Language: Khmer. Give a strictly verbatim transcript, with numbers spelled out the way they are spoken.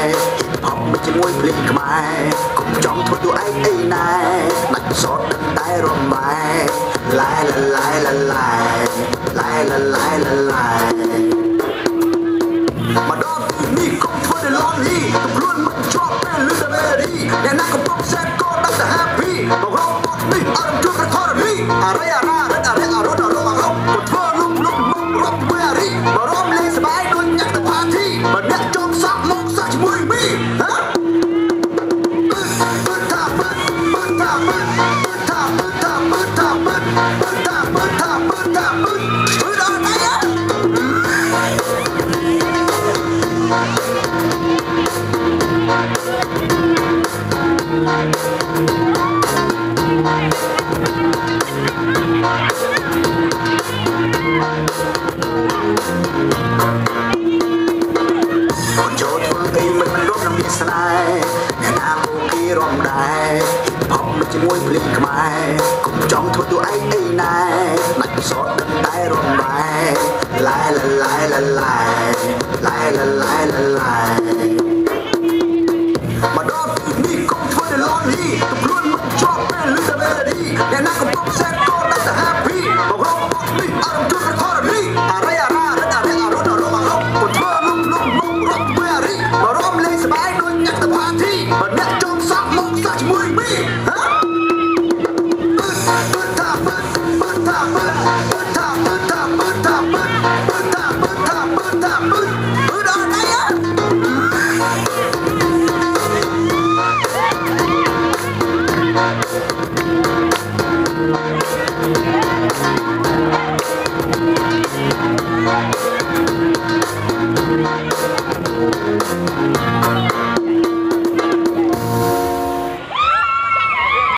ហប់មិនជាមួយភ្លេងខ្មែរកុំចង់ធ្វើតួឯងអីណែដាច់សតដឹងតែរំលែឡាយឡាយឡាយឡាយឡាយឡាយឡាយឡាយមកដល់ទីនេះកុំធ្វើតែ lonely ទម្លាន់មិនជាប់ពេលលឺតែ melody អ្នកណាកំពុងសែនក៏ដឹងតែ happy មករកមកនេះអរំជួយប្រខរនេះអរិយអារ៉ារត់អរិយអរត់អរត់អរត់មកធ្វើលុបលុបលុបរត់ពេលរីមករំលេងសប្បាយដូចញ៉ាំទៅ party បើអ្នកចង់សាក់មកសាក់ជាមួយមីហ៎ចូលធ្វើអីមិនមិនរំលំស្នេហ៍អ្នកណាមកគេរំដែរហប់មិនជាមួយភ្លេងខ្មែរកុំចង់ធ្វើតួឯងអីណែ